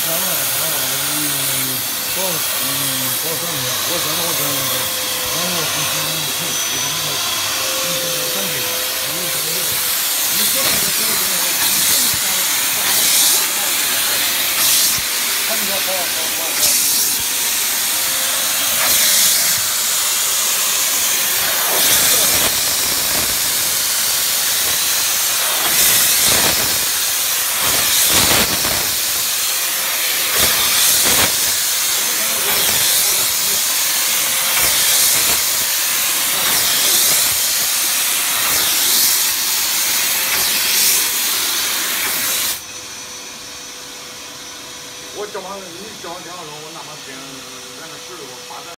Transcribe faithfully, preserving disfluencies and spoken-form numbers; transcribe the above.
万，三万，嗯，多嗯多少年？我现在我这样子，然后不是不可，就是那个，你这个感觉，他们这个有，你说这个这个，他们说好好好好。我叫他，你叫他电话说，我那么先，俺那十六发展。